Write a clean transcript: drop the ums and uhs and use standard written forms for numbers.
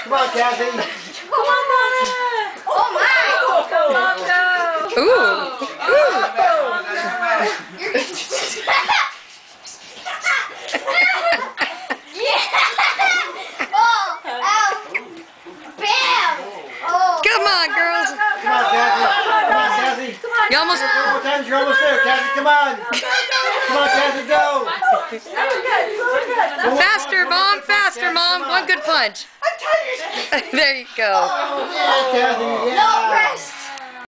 Come on, Kathy. Come on, Mama. Oh my! Come on, go. Ooh. Come on, girls. Come on, Kathy. Come on, Kathy. You almost. One more time, you're almost there, Kathy. Come on. Come on, Kathy, go. Faster, Mom. Faster, Mom. One good punch. There you go. Yeah, Kathy. Yeah. No rest.